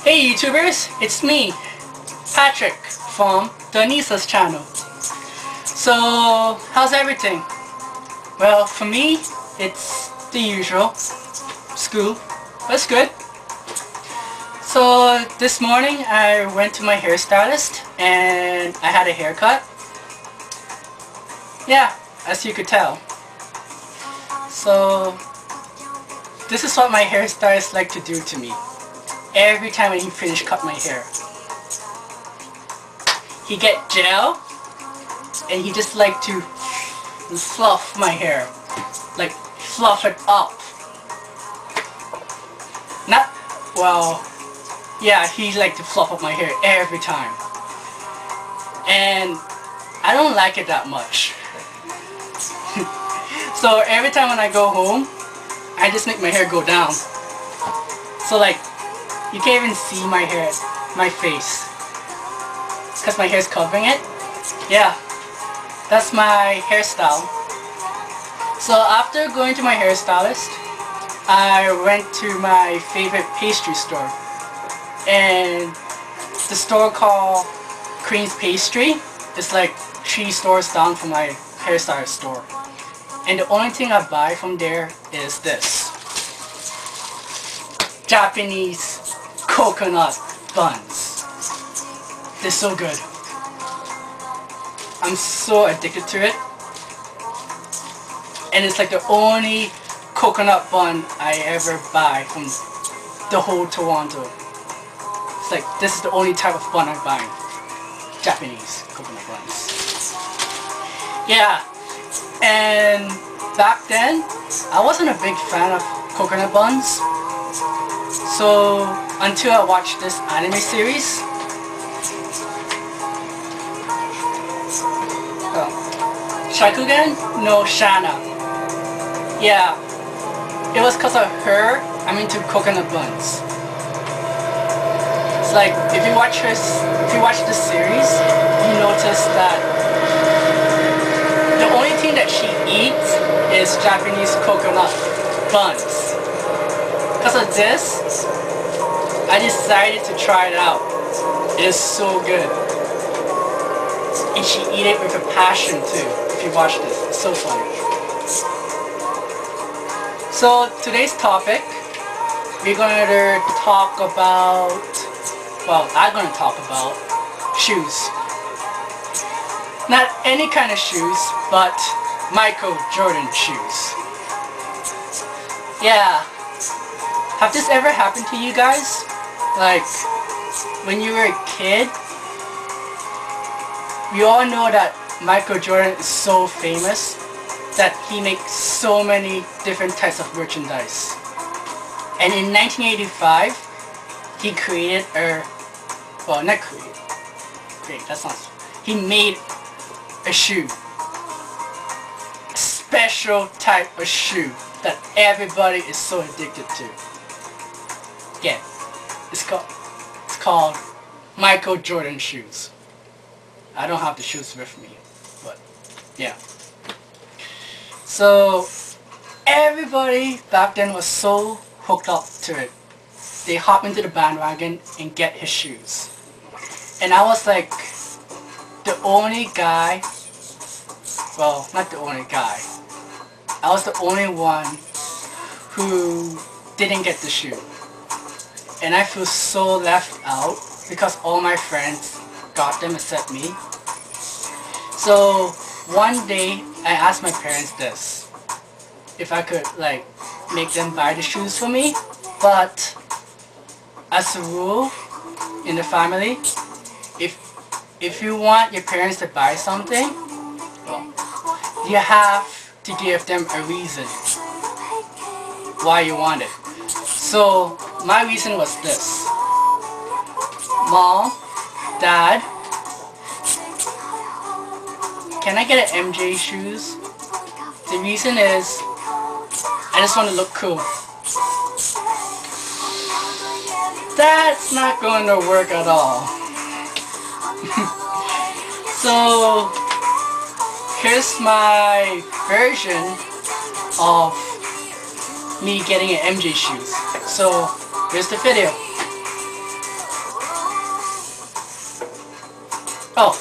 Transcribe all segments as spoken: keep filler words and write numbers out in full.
Hey YouTubers, it's me, Patrick from the Nisa's channel. So, how's everything? Well, for me, it's the usual. School. That's good. So, this morning I went to my hairstylist and I had a haircut. Yeah, as you could tell. So, this is what my hairstylist like to do to me. Every time when he finish cut my hair, he get gel and he just like to fluff my hair, like fluff it up. Not, well, yeah, he like to fluff up my hair every time, and I don't like it that much. So every time when I go home, I just make my hair go down. So like, you can't even see my hair, my face, because my hair's covering it. Yeah, that's my hairstyle. So after going to my hairstylist, I went to my favorite pastry store, and the store called Cream's Pastry. It's like three stores down from my hairstylist store, and the only thing I buy from there is this Japanese coconut buns. They're so good. I'm so addicted to it, and it's like the only coconut bun I ever buy from the whole Toronto. It's like, this is the only type of bun I buy. Japanese coconut buns. Yeah, and back then I wasn't a big fan of coconut buns. So, until I watched this anime series, oh, Shakugan no Shana. Yeah, it was because of her I'm into coconut buns. It's like, if you watch her, if you watch this series, you notice that the only thing that she eats is Japanese coconut buns. Because of this, I decided to try it out. It is so good. And she eat it with a passion too. If you watch this, it's so funny. So today's topic, we're going to talk about, well, I'm going to talk about shoes. Not any kind of shoes, but Michael Jordan shoes. Yeah. Have this ever happened to you guys? Like, when you were a kid, we all know that Michael Jordan is so famous that he makes so many different types of merchandise. And in nineteen eighty-five, he created a, well, not created, great, that's not, he made a shoe. A special type of shoe that everybody is so addicted to. Yeah, it's called, it's called Michael Jordan shoes. I don't have the shoes with me, but yeah. So everybody back then was so hooked up to it. They hop into the bandwagon and get his shoes. And I was like the only guy, well, not the only guy. I was the only one who didn't get the shoe. And I feel so left out because all my friends got them except me. So one day I asked my parents this, if I could like make them buy the shoes for me. But as a rule in the family, if if you want your parents to buy something, well, you have to give them a reason why you want it. So my reason was this. Mom, Dad, can I get an M J shoes? The reason is, I just want to look cool. That's not going to work at all. So, here's my version of me getting an M J shoes. So, here's the video. Oh.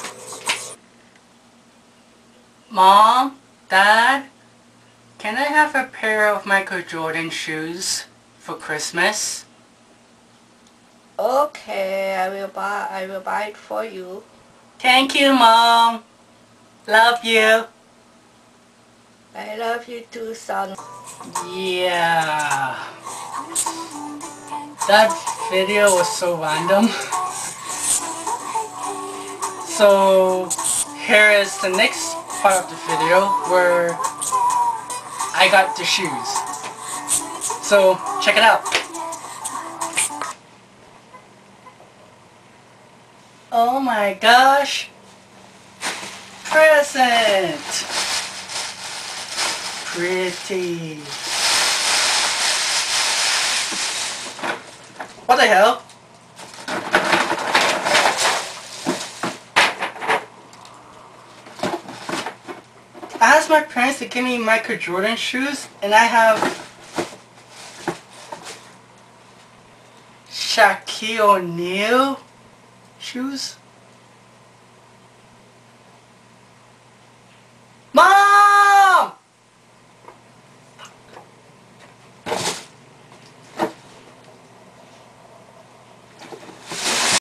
Mom, Dad, can I have a pair of Michael Jordan shoes for Christmas? Okay, I will buy I will buy it for you. Thank you, Mom. Love you. I love you too, son. Yeah. That video was so random. So here is the next part of the video where I got the shoes. So check it out. Oh my gosh. Present. Pretty. What the hell? I asked my parents to give me Michael Jordan shoes, and I have Shaquille O'Neal shoes. Mom!